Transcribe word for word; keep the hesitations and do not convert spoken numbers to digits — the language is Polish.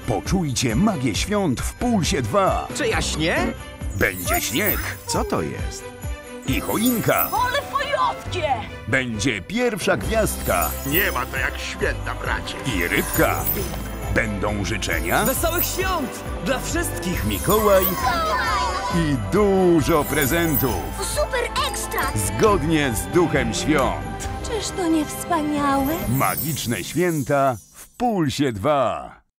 Poczujcie magię świąt w Pulsie dwa. Czy jaśnie? Będzie śnieg Co to jest? i choinka. Ale fajowskie! Będzie pierwsza gwiazdka Nie ma to jak święta, bracie. i rybka. Będą życzenia, Wesołych świąt dla wszystkich! Mikołaj i dużo prezentów. Super ekstra! Zgodnie z duchem świąt. Czyż to nie wspaniałe? Magiczne święta w Pulsie dwa.